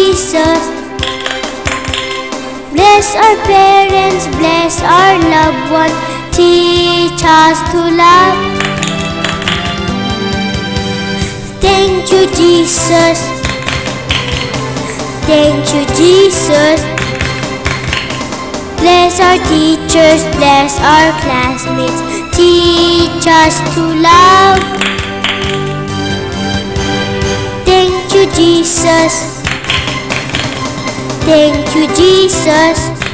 Jesus. Bless our parents, bless our loved ones, teach us to love. Thank you, Jesus. Thank you, Jesus. Bless our teachers, bless our classmates, teach us to love. Thank you, Jesus. Thank you, Jesus.